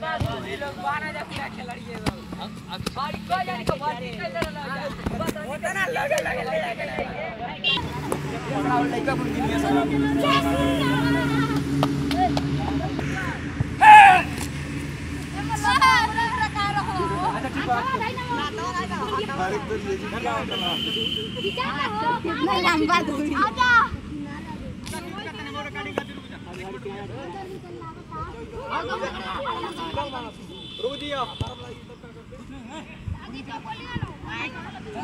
लोग बाना जा पूरा खिलाड़ी है बारी को जाने को बात निकल रहा है बस होता ना लगे पकड़ा लड़का को गिन गया नहीं लंबा दूरी आजा रुक दिया